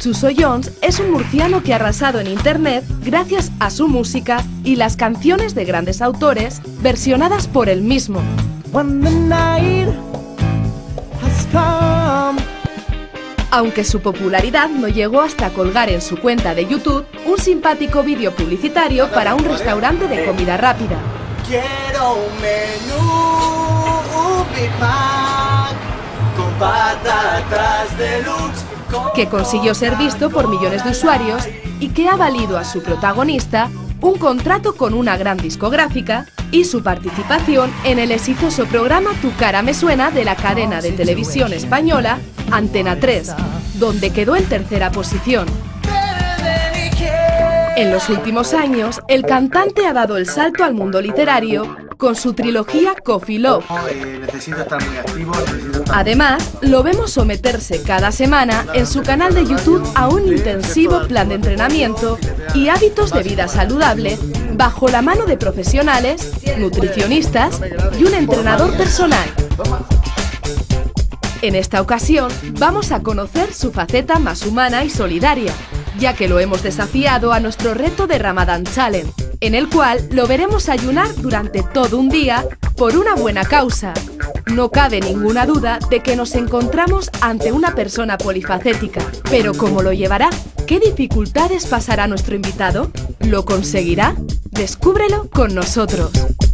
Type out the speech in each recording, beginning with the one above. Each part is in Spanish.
Chuso Jones es un murciano que ha arrasado en internet gracias a su música y las canciones de grandes autores versionadas por él mismo. Aunque su popularidad no llegó hasta colgar en su cuenta de YouTube un simpático vídeo publicitario para un restaurante de comida rápida. Quiero un menú, Big Mac, con patatas deluxe. Que consiguió ser visto por millones de usuarios y que ha valido a su protagonista un contrato con una gran discográfica y su participación en el exitoso programa Tu cara me suena de la cadena de televisión española Antena 3, donde quedó en tercera posición. En los últimos años, el cantante ha dado el salto al mundo literario con su trilogía Coffee Love. Necesito estar muy activo. Además, lo vemos someterse cada semana en su canal de YouTube a un intensivo plan de entrenamiento y hábitos de vida saludable bajo la mano de profesionales, nutricionistas y un entrenador personal. En esta ocasión, vamos a conocer su faceta más humana y solidaria, ya que lo hemos desafiado a nuestro reto de Ramadan Challenge, en el cual lo veremos ayunar durante todo un día por una buena causa. No cabe ninguna duda de que nos encontramos ante una persona polifacética, pero ¿cómo lo llevará? ¿Qué dificultades pasará nuestro invitado? ¿Lo conseguirá? Descúbrelo con nosotros.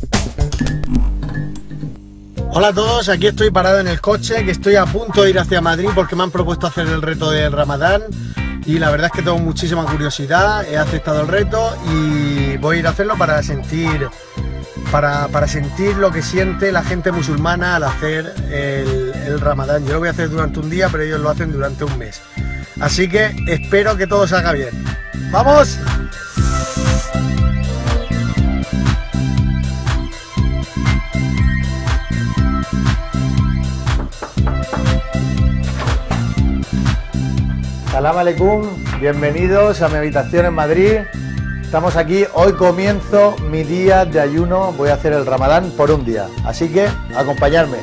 Hola a todos, aquí estoy parado en el coche, que estoy a punto de ir hacia Madrid porque me han propuesto hacer el reto del Ramadán. Y la verdad es que tengo muchísima curiosidad, he aceptado el reto y voy a ir a hacerlo para sentir lo que siente la gente musulmana al hacer el Ramadán. Yo lo voy a hacer durante un día, pero ellos lo hacen durante un mes. Así que espero que todo salga bien. ¡Vamos! Salam aleikum, bienvenidos a mi habitación en Madrid. Estamos aquí, hoy comienzo mi día de ayuno, voy a hacer el Ramadán por un día, así que acompañadme.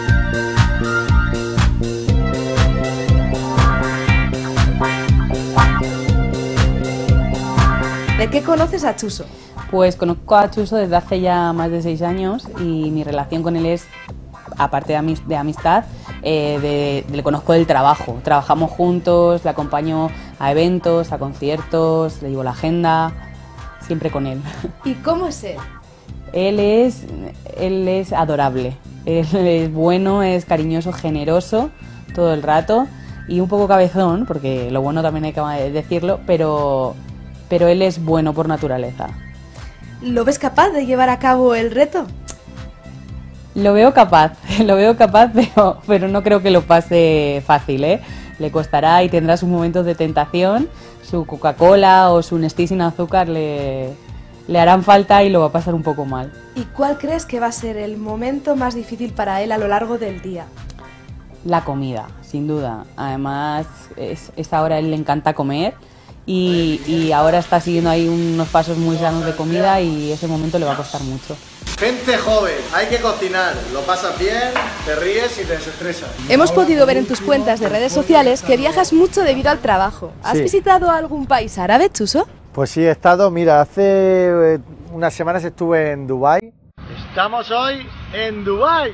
¿De qué conoces a Chuso? Pues conozco a Chuso desde hace ya más de 6 años y mi relación con él es, aparte de amistad, le conozco del trabajo. Trabajamos juntos, le acompaño a eventos, a conciertos, le llevo la agenda, siempre con él. ¿Y cómo es él? Él es adorable, él es bueno, es cariñoso, generoso todo el rato y un poco cabezón, porque lo bueno también hay que decirlo, pero él es bueno por naturaleza. ¿Lo ves capaz de llevar a cabo el reto? Lo veo capaz, pero no creo que lo pase fácil, ¿eh? Le costará y tendrá sus momentos de tentación, su Coca-Cola o su Nestí sin azúcar le harán falta y lo va a pasar un poco mal. ¿Y cuál crees que va a ser el momento más difícil para él a lo largo del día? La comida, sin duda. Además, ahora a él le encanta comer y ahora está siguiendo ahí unos pasos muy sanos de comida y ese momento le va a costar mucho. Gente joven, hay que cocinar, lo pasas bien, te ríes y te desestresas. Hemos podido ver en tus cuentas de redes sociales que viajas mucho debido al trabajo. ¿Has visitado algún país árabe, Chuso? Pues sí, he estado, mira, hace unas semanas estuve en Dubái. Estamos hoy en Dubái.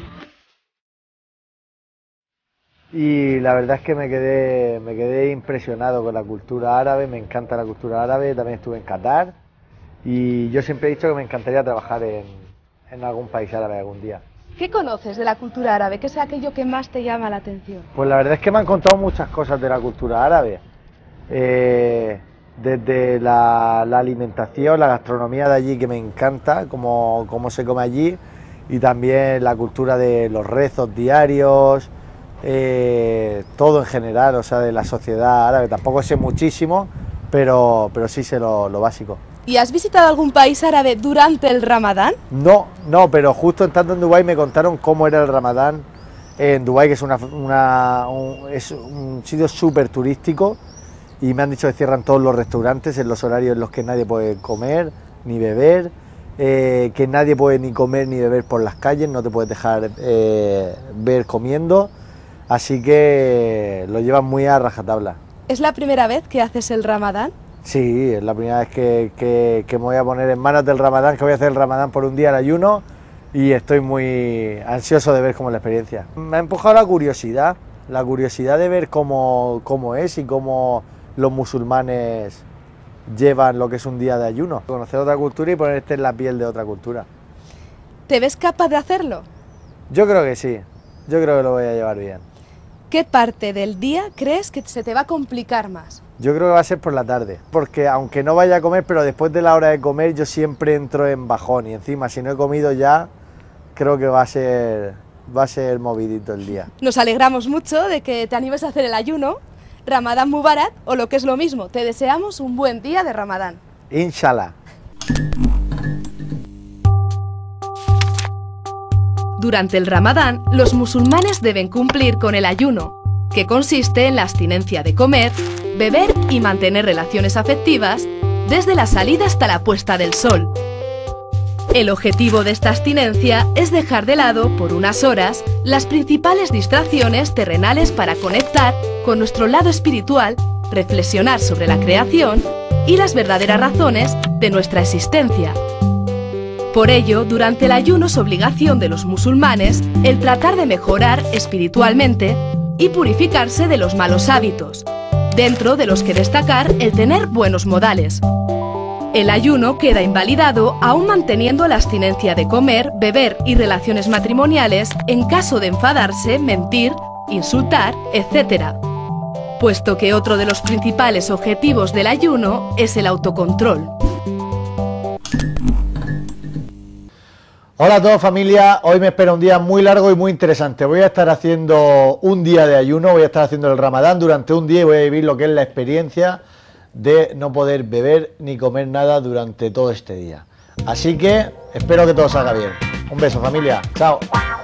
Y la verdad es que me quedé impresionado con la cultura árabe, me encanta la cultura árabe, también estuve en Qatar. Y yo siempre he dicho que me encantaría trabajar en algún país árabe algún día. ¿Qué conoces de la cultura árabe? ¿Qué es aquello que más te llama la atención? Pues la verdad es que me han contado muchas cosas de la cultura árabe. Desde la alimentación, la gastronomía de allí que me encanta, cómo se come allí, y también la cultura de los rezos diarios, todo en general, o sea, de la sociedad árabe. Tampoco sé muchísimo, pero sí sé lo básico. ¿Y has visitado algún país árabe durante el Ramadán? No, pero justo estando en Dubái me contaron cómo era el Ramadán en Dubái, que es un sitio súper turístico, y me han dicho que cierran todos los restaurantes en los horarios en los que nadie puede comer ni beber, que nadie puede ni comer ni beber por las calles, no te puedes dejar ver comiendo, así que lo llevan muy a rajatabla. ¿Es la primera vez que haces el Ramadán? Sí, es la primera vez que me voy a poner en manos del Ramadán, que voy a hacer el Ramadán por un día de ayuno y estoy muy ansioso de ver cómo es la experiencia. Me ha empujado la curiosidad de ver cómo es y cómo los musulmanes llevan lo que es un día de ayuno. Conocer otra cultura y ponerte en la piel de otra cultura. ¿Te ves capaz de hacerlo? Yo creo que sí, yo creo que lo voy a llevar bien. ¿Qué parte del día crees que se te va a complicar más? Yo creo que va a ser por la tarde, porque aunque no vaya a comer, pero después de la hora de comer yo siempre entro en bajón y encima si no he comido ya, creo que va a ser movidito el día. Nos alegramos mucho de que te animes a hacer el ayuno, Ramadán Mubarak, o lo que es lo mismo, te deseamos un buen día de Ramadán. Inshallah. Durante el Ramadán, los musulmanes deben cumplir con el ayuno, que consiste en la abstinencia de comer, beber y mantener relaciones afectivas desde la salida hasta la puesta del sol. El objetivo de esta abstinencia es dejar de lado, por unas horas, las principales distracciones terrenales para conectar con nuestro lado espiritual, reflexionar sobre la creación y las verdaderas razones de nuestra existencia. Por ello, durante el ayuno es obligación de los musulmanes el tratar de mejorar espiritualmente y purificarse de los malos hábitos, dentro de los que destacar el tener buenos modales. El ayuno queda invalidado aún manteniendo la abstinencia de comer, beber y relaciones matrimoniales en caso de enfadarse, mentir, insultar, etc., puesto que otro de los principales objetivos del ayuno es el autocontrol. Hola a todos familia, hoy me espera un día muy largo y muy interesante. Voy a estar haciendo un día de ayuno, voy a estar haciendo el Ramadán durante un día y voy a vivir lo que es la experiencia de no poder beber ni comer nada durante todo este día. Así que espero que todo salga bien. Un beso familia, chao.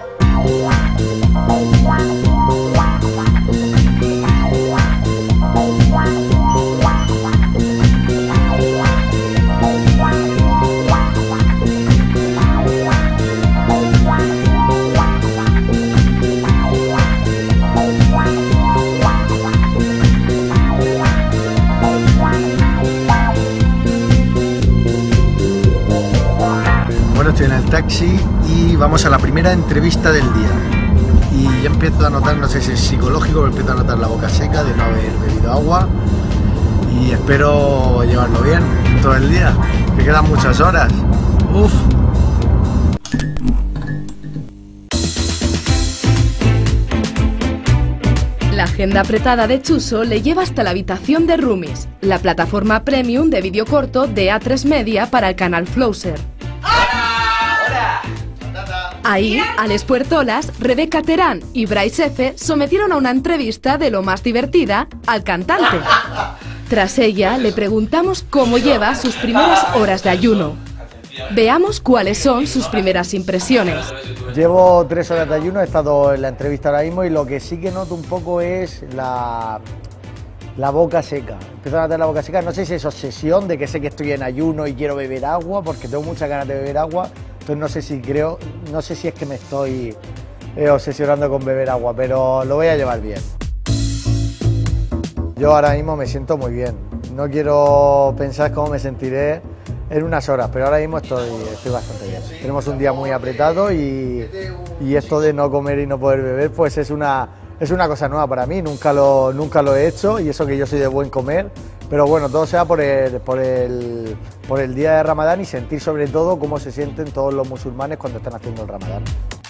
Estoy en el taxi y vamos a la primera entrevista del día y ya empiezo a notar, no sé si es psicológico, pero empiezo a notar la boca seca de no haber bebido agua y espero llevarlo bien todo el día, que quedan muchas horas. Uf. La agenda apretada de Chuso le lleva hasta la habitación de Roomies, la plataforma premium de vídeo corto de A3 Media para el canal Flowser. Ahí, Alex Puertolas, Rebeca Terán y Bryce F. sometieron a una entrevista de lo más divertida al cantante. Tras ella, le preguntamos cómo lleva sus primeras horas de ayuno. Veamos cuáles son sus primeras impresiones. Llevo 3 horas de ayuno, he estado en la entrevista ahora mismo y lo que sí que noto un poco es la boca seca. Empiezo a notar la boca seca, no sé si es obsesión de que sé que estoy en ayuno y quiero beber agua, porque tengo muchas ganas de beber agua. Entonces no sé si es que me estoy obsesionando con beber agua, pero lo voy a llevar bien. Yo ahora mismo me siento muy bien. No quiero pensar cómo me sentiré en unas horas, pero ahora mismo estoy bastante bien. Tenemos un día muy apretado y esto de no comer y no poder beber pues es una cosa nueva para mí, nunca lo he hecho y eso que yo soy de buen comer. Pero bueno, todo sea por el día de Ramadán y sentir sobre todo cómo se sienten todos los musulmanes cuando están haciendo el Ramadán.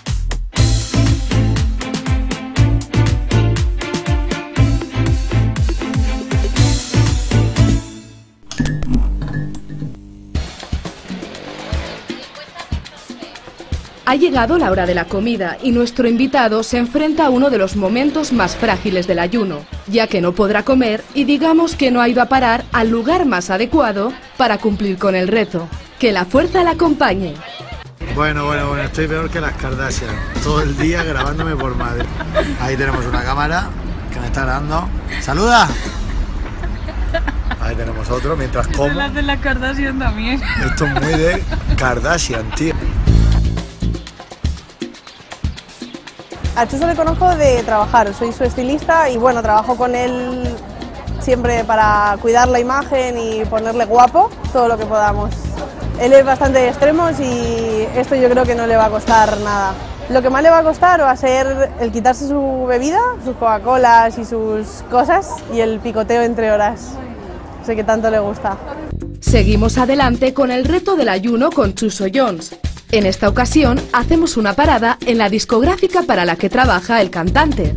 Ha llegado la hora de la comida y nuestro invitado se enfrenta a uno de los momentos más frágiles del ayuno, ya que no podrá comer y digamos que no ha ido a parar al lugar más adecuado para cumplir con el reto. Que la fuerza la acompañe. Bueno, estoy peor que las Kardashian, todo el día grabándome por Madrid. Ahí tenemos una cámara que me está grabando. ¡Saluda! Ahí tenemos otro mientras como. Eso lo hacen las Kardashian también. Esto es muy de Kardashian, tío. A Chuso le conozco de trabajar, soy su estilista y bueno, trabajo con él siempre para cuidar la imagen y ponerle guapo, todo lo que podamos. Él es bastante extremo y esto yo creo que no le va a costar nada. Lo que más le va a costar va a ser el quitarse su bebida, sus Coca-Colas y sus cosas, y el picoteo entre horas. Sé que tanto le gusta. Seguimos adelante con el reto del ayuno con Chuso Jones. En esta ocasión hacemos una parada en la discográfica para la que trabaja el cantante.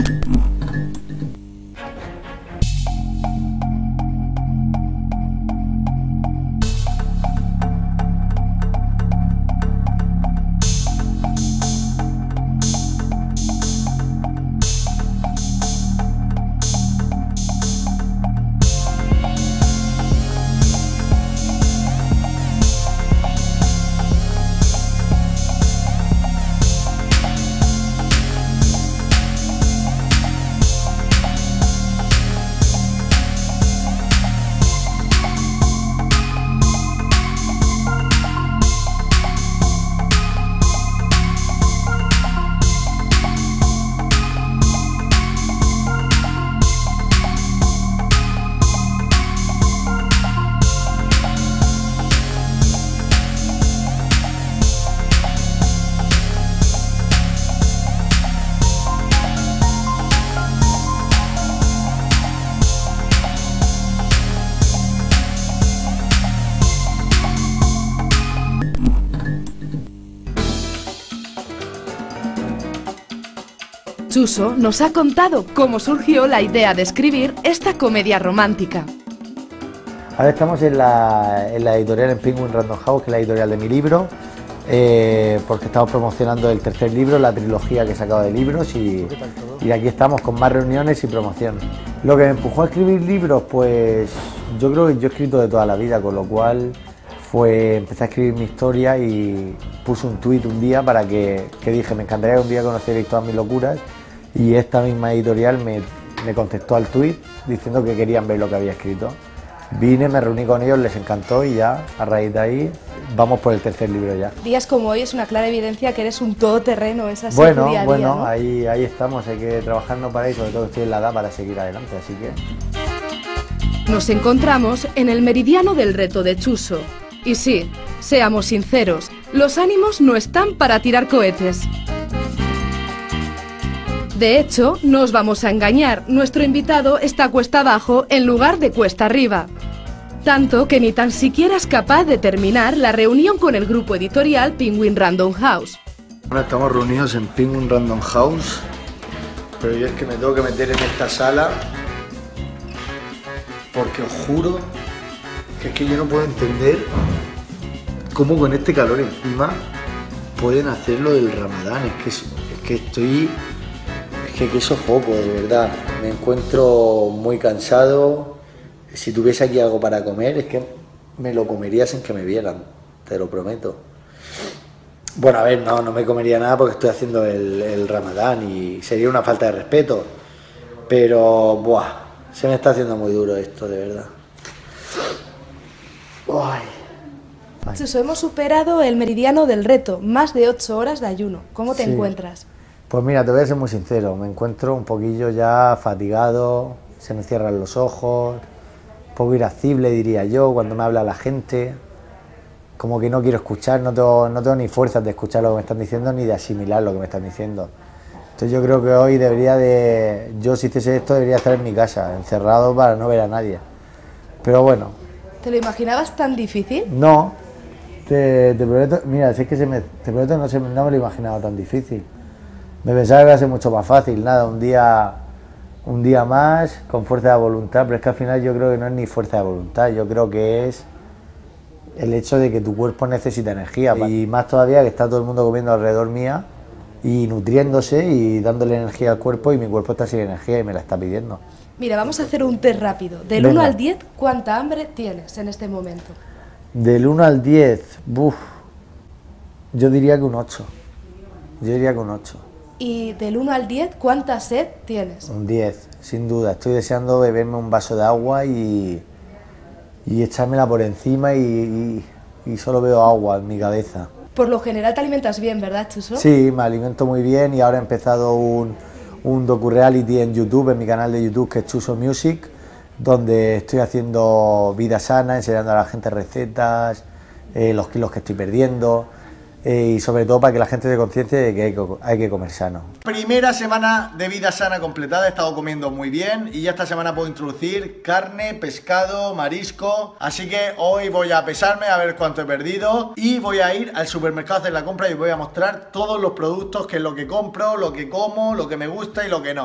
Chuso nos ha contado cómo surgió la idea de escribir esta comedia romántica. Ahora estamos en la editorial en Penguin Random House, que es la editorial de mi libro, porque estamos promocionando el tercer libro, la trilogía que he sacado de libros, y aquí estamos con más reuniones y promoción. Lo que me empujó a escribir libros, pues yo creo que yo he escrito de toda la vida, con lo cual empecé a escribir mi historia y puse un tuit un día para que dije, me encantaría que un día conocierais todas mis locuras, y esta misma editorial me contestó al tuit diciendo que querían ver lo que había escrito. Vine, me reuní con ellos, les encantó y ya, a raíz de ahí, vamos por el tercer libro ya. Días como hoy es una clara evidencia que eres un todoterreno, es así. Bueno, tu día a día, ¿no? ahí estamos, hay que trabajando para eso, sobre todo estoy en la edad para seguir adelante, así que... Nos encontramos en el meridiano del reto de Chuso. Y sí, seamos sinceros, los ánimos no están para tirar cohetes. De hecho, no os vamos a engañar, nuestro invitado está cuesta abajo en lugar de cuesta arriba. Tanto que ni tan siquiera es capaz de terminar la reunión con el grupo editorial Penguin Random House. Bueno, estamos reunidos en Penguin Random House, pero yo es que me tengo que meter en esta sala porque os juro que es que yo no puedo entender cómo con este calor encima pueden hacer lo del Ramadán. Es que estoy... que eso poco, de verdad. Me encuentro muy cansado. Si tuviese aquí algo para comer, es que me lo comería sin que me vieran, te lo prometo. Bueno, a ver, no me comería nada porque estoy haciendo el Ramadán y sería una falta de respeto. Pero, buah, se me está haciendo muy duro esto, de verdad. Ay. Chuso, hemos superado el meridiano del reto, más de 8 horas de ayuno. ¿Cómo te encuentras? Pues mira, te voy a ser muy sincero, me encuentro un poquillo ya fatigado, se me cierran los ojos, un poco irascible diría yo cuando me habla la gente, como que no quiero escuchar, no tengo ni fuerzas de escuchar lo que me están diciendo ni de asimilar lo que me están diciendo. Entonces yo creo que hoy yo si hiciese esto debería estar en mi casa, encerrado para no ver a nadie. Pero bueno. ¿Te lo imaginabas tan difícil? No, te prometo, mira, si es que te prometo no me lo imaginaba tan difícil. Me pensaba que iba a ser mucho más fácil, nada, un día más, con fuerza de voluntad, pero es que al final yo creo que no es ni fuerza de voluntad, yo creo que es el hecho de que tu cuerpo necesita energía, y más todavía que está todo el mundo comiendo alrededor mía y nutriéndose y dándole energía al cuerpo, y mi cuerpo está sin energía y me la está pidiendo. Mira, vamos a hacer un test rápido. Del 1 al 10, ¿cuánta hambre tienes en este momento? Del 1 al 10, yo diría que un 8. Yo diría que un 8. Y del 1 al 10, ¿cuánta sed tienes? Un 10, sin duda. Estoy deseando beberme un vaso de agua y echármela por encima y solo veo agua en mi cabeza. Por lo general te alimentas bien, ¿verdad, Chuso? Sí, me alimento muy bien y ahora he empezado un docu-reality en YouTube, en mi canal de YouTube, que es Chuso Music, donde estoy haciendo vida sana, enseñando a la gente recetas, los kilos que estoy perdiendo, y sobre todo para que la gente se conciencie de que hay que comer sano. Primera semana de vida sana completada, he estado comiendo muy bien y ya esta semana puedo introducir carne, pescado, marisco, así que hoy voy a pesarme a ver cuánto he perdido y voy a ir al supermercado a hacer la compra y os voy a mostrar todos los productos, que es lo que compro, lo que como, lo que me gusta y lo que no.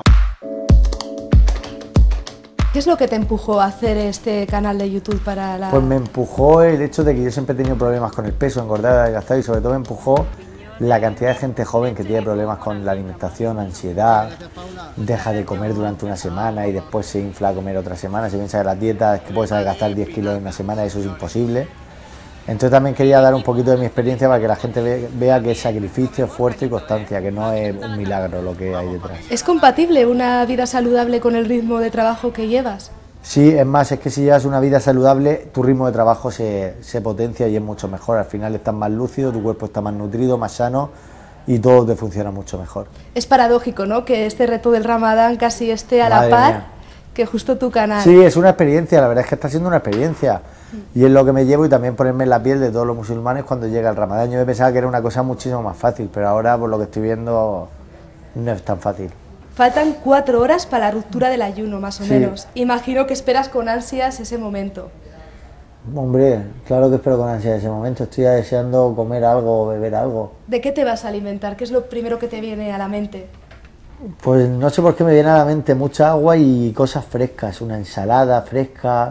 ¿Qué es lo que te empujó a hacer este canal de YouTube para la...? Pues me empujó el hecho de que yo siempre he tenido problemas con el peso, engordar, adelgazar, y sobre todo me empujó la cantidad de gente joven que tiene problemas con la alimentación, ansiedad, deja de comer durante una semana y después se infla a comer otra semana. Se piensa que las dietas es que puedes adelgazar 10 kilos en una semana, eso es imposible. Entonces también quería dar un poquito de mi experiencia para que la gente vea que es sacrificio, esfuerzo y constancia, que no es un milagro lo que hay detrás. ¿Es compatible una vida saludable con el ritmo de trabajo que llevas? Sí, es más, es que si llevas una vida saludable, tu ritmo de trabajo se potencia y es mucho mejor. Al final estás más lúcido, tu cuerpo está más nutrido, más sano y todo te funciona mucho mejor. Es paradójico, ¿no?, que este reto del Ramadán casi esté a la par que justo tu canal. Sí, es una experiencia, la verdad es que está siendo una experiencia. Y es lo que me llevo, y también ponerme en la piel de todos los musulmanes cuando llega el Ramadán. Yo pensaba que era una cosa muchísimo más fácil, pero ahora por lo que estoy viendo no es tan fácil. Faltan 4 horas para la ruptura del ayuno, más o menos. Imagino que esperas con ansias ese momento. Hombre, claro que espero con ansias ese momento. Estoy deseando comer algo o beber algo. ¿De qué te vas a alimentar? ¿Qué es lo primero que te viene a la mente? Pues no sé por qué me viene a la mente mucha agua y cosas frescas. Una ensalada fresca,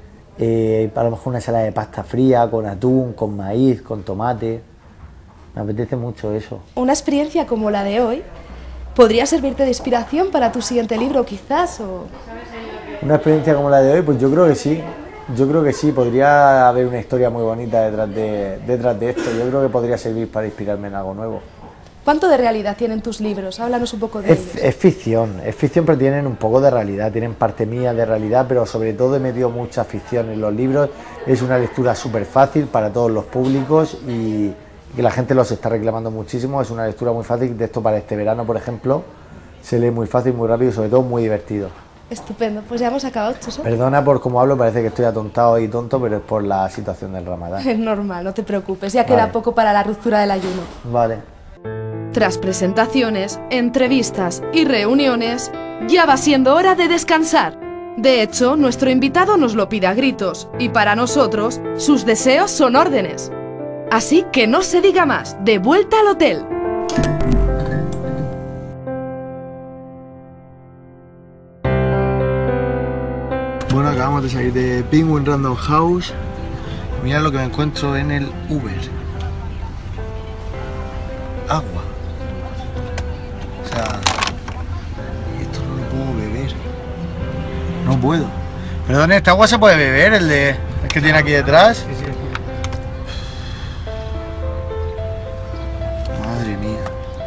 a lo mejor una ensalada de pasta fría, con atún, con maíz, con tomate. Me apetece mucho eso. Una experiencia como la de hoy podría servirte de inspiración para tu siguiente libro, quizás, o... Una experiencia como la de hoy, pues yo creo que sí. Yo creo que sí, podría haber una historia muy bonita detrás de esto. Yo creo que podría servir para inspirarme en algo nuevo. ¿Cuánto de realidad tienen tus libros? Háblanos un poco de ellos. Es ficción, pero tienen un poco de realidad, tienen parte mía de realidad, pero sobre todo he metido mucha ficción en los libros. Es una lectura súper fácil para todos los públicos y que la gente los está reclamando muchísimo. Es una lectura muy fácil, de esto para este verano, por ejemplo, se lee muy fácil, muy rápido y sobre todo muy divertido. Estupendo, pues ya hemos acabado, Chuso. Perdona por cómo hablo, parece que estoy atontado y tonto, pero es por la situación del Ramadán. Es normal, no te preocupes, ya queda poco para la ruptura del ayuno. Vale. Tras presentaciones, entrevistas y reuniones, ya va siendo hora de descansar. De hecho, nuestro invitado nos lo pide a gritos y para nosotros, sus deseos son órdenes. Así que no se diga más, de vuelta al hotel. Bueno, acabamos de salir de Penguin Random House. Mirad lo que me encuentro en el Uber. Agua. O sea, esto no lo puedo beber. No puedo. Perdón, ¿este agua se puede beber? El que tiene aquí detrás. Sí, sí. Madre mía.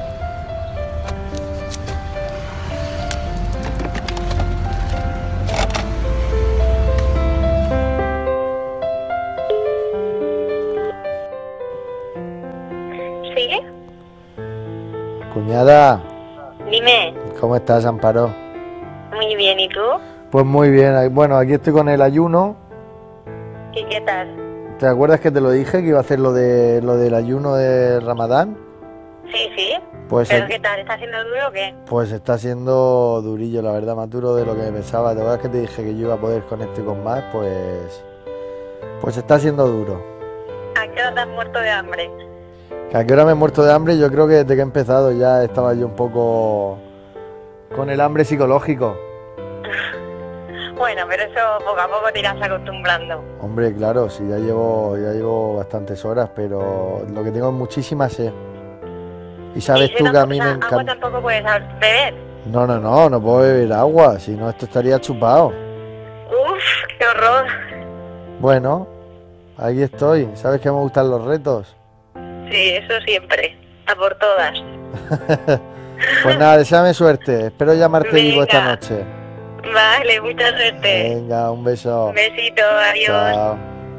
¿Sí? Cuñada, Dime. ¿cómo estás, Amparo? Muy bien, ¿y tú? Pues muy bien, bueno, aquí estoy con el ayuno. ¿Y qué tal? ¿Te acuerdas que te lo dije, que iba a hacer lo del ayuno de Ramadán? Sí, sí. Pues ¿Pero qué tal? ¿Está haciendo duro o qué? Pues está siendo durillo, la verdad, más duro de lo que pensaba. ¿Te acuerdas que te dije que yo iba a poder con esto y con más? Pues está siendo duro. ¿A qué hora te has muerto de hambre? ¿A qué hora me he muerto de hambre? Yo creo que desde que he empezado ya estaba yo un poco con el hambre psicológico. Bueno, pero eso poco a poco te irás acostumbrando. Hombre, claro, sí, ya llevo bastantes horas, pero lo que tengo es muchísima sed. Y sabes tú que a mí me encanta... ¿Agua tampoco puedes beber? No puedo beber agua, si no esto estaría chupado. Uf, qué horror. Bueno, aquí estoy. ¿Sabes que me gustan los retos? Sí, eso siempre. A por todas. Pues nada, deséame suerte. Espero llamarte vivo esta Venga. noche. Vale, mucha suerte. Venga, un beso. Un besito, adiós. Chao.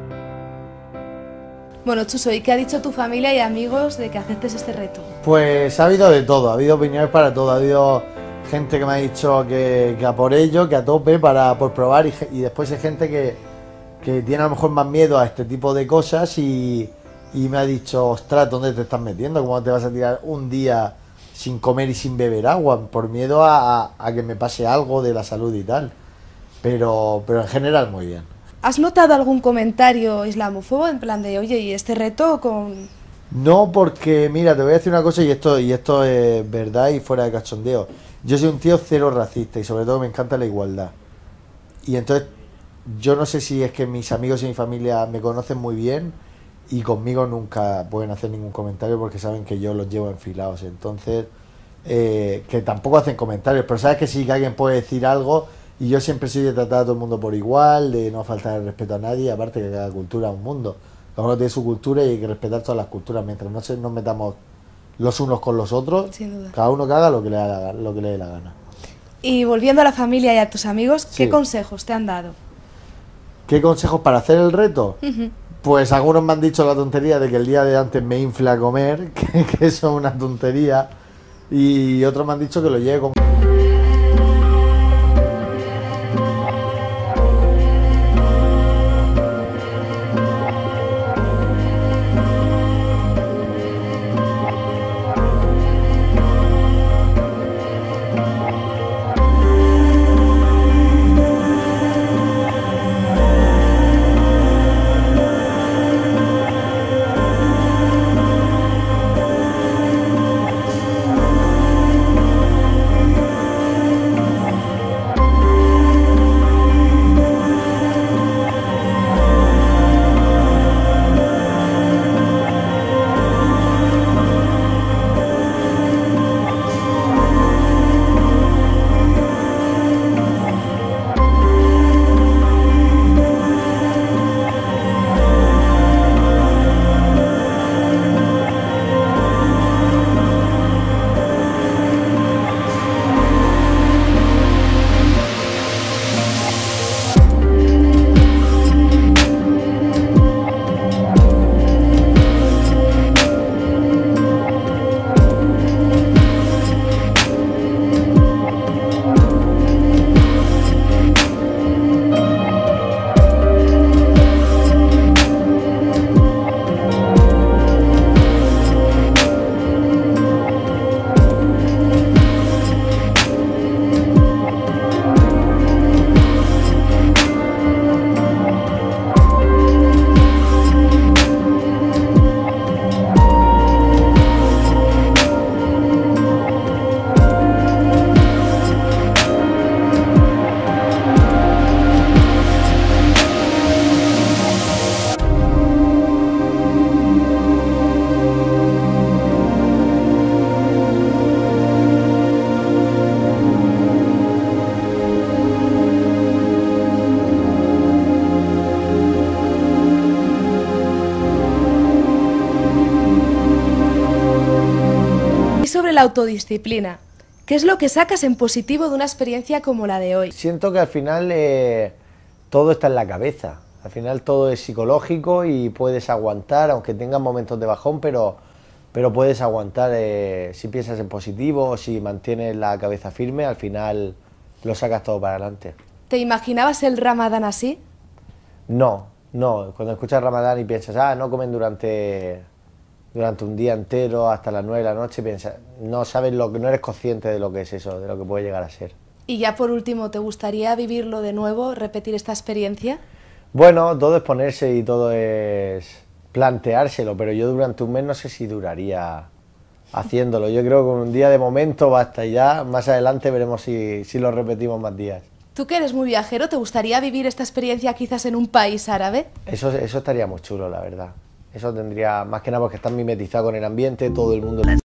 Bueno, Chuso, ¿y qué ha dicho tu familia y amigos de que aceptes este reto? Pues ha habido de todo, ha habido opiniones para todo, ha habido gente que me ha dicho que a por ello, que a tope por probar, y después hay gente que tiene a lo mejor más miedo a este tipo de cosas y me ha dicho, ostras, ¿dónde te estás metiendo? ¿Cómo te vas a tirar un día sin comer y sin beber agua? Por miedo a que me pase algo de la salud y tal. Pero en general muy bien. ¿Has notado algún comentario islamófobo en plan de, oye, ¿y este reto con...? No, porque mira, te voy a decir una cosa y esto es verdad y fuera de cachondeo. Yo soy un tío cero racista y sobre todo me encanta la igualdad. Y entonces yo no sé si es que mis amigos y mi familia me conocen muy bien y conmigo nunca pueden hacer ningún comentario porque saben que yo los llevo enfilados. Entonces, que tampoco hacen comentarios, pero sabes que sí que alguien puede decir algo y yo siempre soy de tratar a todo el mundo por igual, de no faltar el respeto a nadie, aparte que cada cultura es un mundo. Cada uno tiene su cultura y hay que respetar todas las culturas mientras no nos metamos los unos con los otros. Sin duda. Cada uno que haga lo que le dé la gana. Y volviendo a la familia y a tus amigos, ¿qué Sí. consejos te han dado? ¿Qué consejos para hacer el reto? Pues algunos me han dicho la tontería de que el día de antes me infla a comer, que eso es una tontería, y otros me han dicho que lo lleve con... Sobre la autodisciplina, ¿qué es lo que sacas en positivo de una experiencia como la de hoy? Siento que al final todo está en la cabeza, al final todo es psicológico y puedes aguantar, aunque tengas momentos de bajón, pero puedes aguantar si piensas en positivo, si mantienes la cabeza firme, al final lo sacas todo para adelante. ¿Te imaginabas el Ramadán así? No, cuando escuchas Ramadán y piensas, no comen durante un día entero hasta las 9 de la noche, piensas, no sabes no eres consciente de lo que es eso, de lo que puede llegar a ser. Y ya por último, ¿te gustaría vivirlo de nuevo, repetir esta experiencia? Bueno, todo es ponerse y todo es planteárselo, pero yo durante un mes no sé si duraría haciéndolo. Yo creo que un día de momento basta y ya más adelante veremos si lo repetimos más días. Tú que eres muy viajero, ¿te gustaría vivir esta experiencia quizás en un país árabe? Eso estaría muy chulo, la verdad. Eso tendría, más que nada porque estás mimetizado con el ambiente, todo el mundo...